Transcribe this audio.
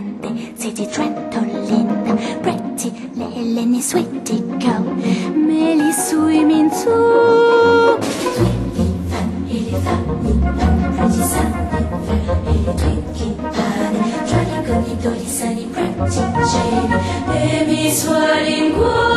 grande, Ziti Trattolinda, Pretty Leleni, Sweetie Go, Meli sui minzu. Ili fanni, pretty sunny, ili twinkie pane, giorni con i doli sani, pretty Jamie, e mi suoni in cuore.